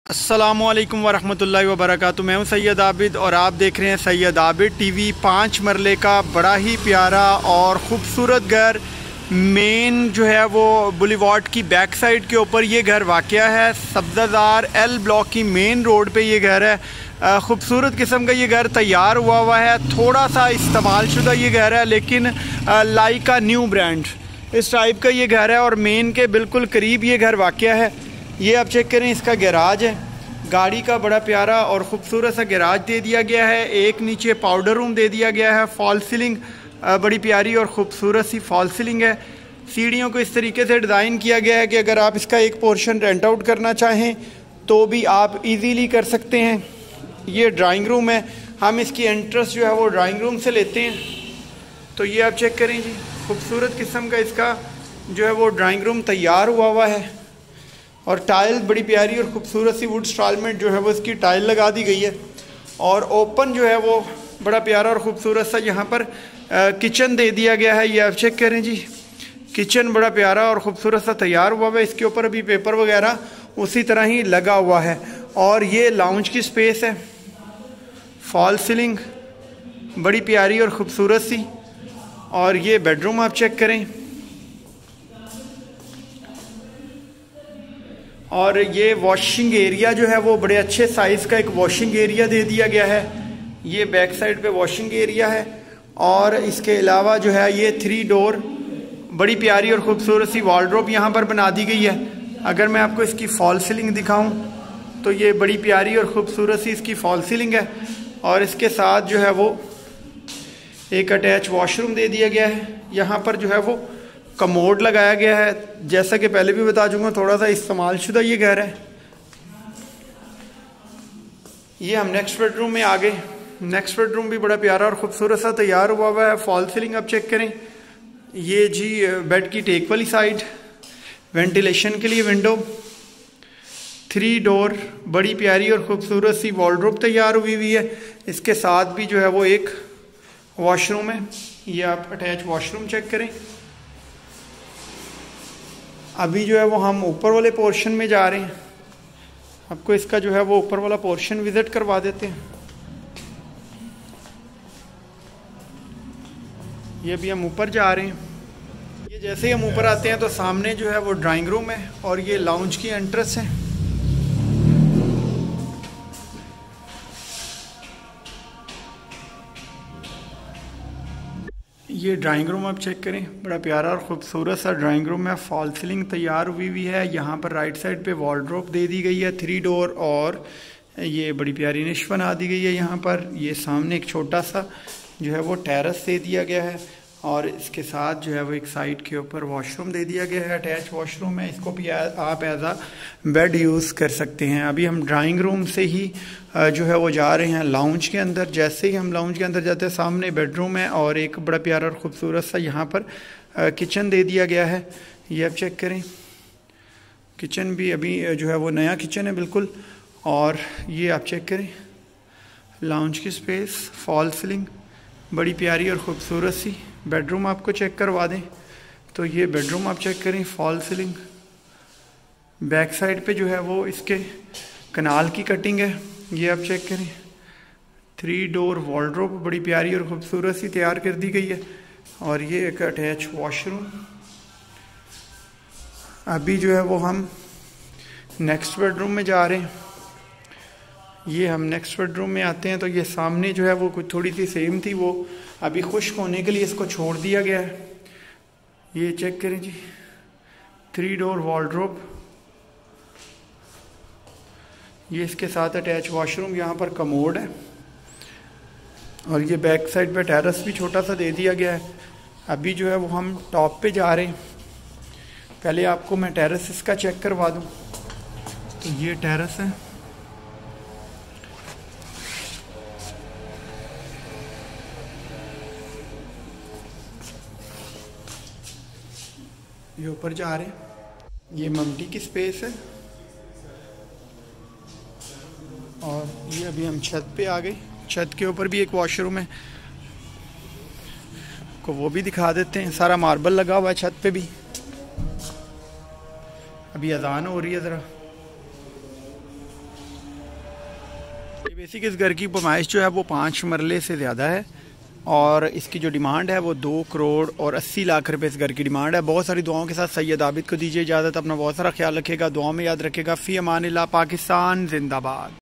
अस्सलामुअलैकुम वरहमतुल्लाहि वबरकातुहू। मैं हूं सैयद आबिद और आप देख रहे हैं सैयद आबिद टीवी। 5 मरले का बड़ा ही प्यारा और ख़ूबसूरत घर मेन जो है वो बुलीवार्ड की बैक साइड के ऊपर ये घर वाक़या है। सब्ज़ादार एल ब्लॉक की मेन रोड पे ये घर है। ख़ूबसूरत किस्म का ये घर तैयार हुआ है। थोड़ा सा इस्तेमाल शुदा ये घर है, लेकिन लाइका न्यू ब्रांड इस टाइप का ये घर है और मेन के बिल्कुल करीब ये घर वाक़या है। ये आप चेक करें, इसका गैराज है। गाड़ी का बड़ा प्यारा और ख़ूबसूरत सा गैराज दे दिया गया है। एक नीचे पाउडर रूम दे दिया गया है। फॉल सीलिंग बड़ी प्यारी और ख़ूबसूरत सी फॉल सीलिंग है। सीढ़ियों को इस तरीके से डिज़ाइन किया गया है कि अगर आप इसका एक पोर्शन रेंट आउट करना चाहें तो भी आप इजीली कर सकते हैं। ये ड्राइंग रूम है। हम इसकी एंट्रेंस जो है वो ड्राइंग रूम से लेते हैं। तो ये आप चेक करें जी, खूबसूरत किस्म का इसका जो है वो ड्राइंग रूम तैयार हुआ है और टाइल बड़ी प्यारी और ख़ूबसूरत सी वुड स्टाइलमेंट जो है वो इसकी टाइल लगा दी गई है। और ओपन जो है वो बड़ा प्यारा और ख़ूबसूरत सा यहाँ पर किचन दे दिया गया है। ये आप चेक करें जी, किचन बड़ा प्यारा और ख़ूबसूरत सा तैयार हुआ है। इसके ऊपर अभी पेपर वगैरह उसी तरह ही लगा हुआ है। और ये लाउंज की स्पेस है। फॉल सीलिंग बड़ी प्यारी और ख़ूबसूरत सी। और ये बेडरूम आप चेक करें। और ये वॉशिंग एरिया जो है वो बड़े अच्छे साइज़ का एक वॉशिंग एरिया दे दिया गया है। ये बैक साइड पे वॉशिंग एरिया है। और इसके अलावा जो है ये 3 डोर बड़ी प्यारी और ख़ूबसूरत सी वार्डरोब यहाँ पर बना दी गई है। अगर मैं आपको इसकी फॉल सीलिंग दिखाऊं तो ये बड़ी प्यारी और ख़ूबसूरत सी इसकी फॉल सीलिंग है। और इसके साथ जो है वो एक अटैच वॉशरूम दे दिया गया है। यहाँ पर जो है वो कमोड लगाया गया है। जैसा कि पहले भी बता चुका, थोड़ा सा इस्तेमाल शुदा ये घर है। ये हम नेक्स्ट बेडरूम में आ गए। नेक्स्ट बेडरूम भी बड़ा प्यारा और ख़ूबसूरत सा तैयार हुआ है। फॉल सीलिंग आप चेक करें। ये जी बेड की टेक वाली साइड, वेंटिलेशन के लिए विंडो, 3 डोर बड़ी प्यारी और ख़ूबसूरत सी वॉर्डरोब तैयार हुई है। इसके साथ भी जो है वो एक वॉशरूम है। ये आप अटैच वॉशरूम चेक करें। अभी जो है वो हम ऊपर वाले पोर्शन में जा रहे हैं। आपको इसका जो है वो ऊपर वाला पोर्शन विजिट करवा देते हैं। ये भी हम ऊपर जा रहे हैं। ये जैसे ही हम ऊपर आते हैं तो सामने जो है वो ड्राइंग रूम है और ये लाउंज की एंट्रेंस है। ये ड्राइंग रूम आप चेक करें। बड़ा प्यारा और ख़ूबसूरत सा ड्राइंग रूम है। फॉल सीलिंग तैयार हुई है। यहाँ पर राइट साइड पे वॉर्डरोब दे दी गई है 3 डोर। और ये बड़ी प्यारी निश बना दी गई है। यहाँ पर ये सामने एक छोटा सा जो है वो टेरेस दे दिया गया है। और इसके साथ जो है वो एक साइड के ऊपर वॉशरूम दे दिया गया है। अटैच वॉशरूम है। इसको भी आप एज आ बेड यूज़ कर सकते हैं। अभी हम ड्राइंग रूम से ही जो है वो जा रहे हैं लाउंज के अंदर। जैसे ही हम लाउंज के अंदर जाते हैं सामने बेडरूम है और एक बड़ा प्यारा और ख़ूबसूरत सा यहाँ पर किचन दे दिया गया है। ये आप चेक करें। किचन भी अभी जो है वो नया किचन है बिल्कुल। और ये आप चेक करें, लाउंज की स्पेस, फॉल सीलिंग बड़ी प्यारी और ख़ूबसूरत सी। बेडरूम आपको चेक करवा दें तो ये बेडरूम आप चेक करें। फॉल सीलिंग बैक साइड पे जो है वो इसके कनाल की कटिंग है। ये आप चेक करें। 3 डोर वॉर्डरोब बड़ी प्यारी और ख़ूबसूरत सी तैयार कर दी गई है। और ये एक अटैच वॉशरूम। अभी जो है वो हम नेक्स्ट बेडरूम में जा रहे हैं। ये हम नेक्स्ट बेडरूम में आते हैं तो ये सामने जो है वो कुछ थोड़ी सी सेम थी, वो अभी खुश्क होने के लिए इसको छोड़ दिया गया है। ये चेक करें जी, 3 डोर वॉर्डरोब। ये इसके साथ अटैच वॉशरूम, यहाँ पर कमोड है। और ये बैक साइड पे टेरेस भी छोटा सा दे दिया गया है। अभी जो है वो हम टॉप पे जा रहे हैं। पहले आपको मैं टेरेस इसका चेक करवा दूँ। तो ये टेरेस है। ये ऊपर जा रहे हैं। ये मम्टी की स्पेस है। और ये अभी हम छत पे आ गए। छत के ऊपर भी एक वॉशरूम है, को वो भी दिखा देते हैं। सारा मार्बल लगा हुआ है छत पे भी। अभी अजान हो रही है ज़रा। ये बेसिक इस घर की पैमाइश जो है वो 5 मरले से ज़्यादा है और इसकी जो डिमांड है वो 2 करोड़ और 80 लाख रुपए इस घर की डिमांड है। बहुत सारी दुआओं के साथ सैयद आबिद को दीजिए इजाज़त। अपना बहुत सारा ख्याल रखिएगा, दुआओं में याद रखिएगा। फ़ी अमानिल्लाह। पाकिस्तान जिंदाबाद।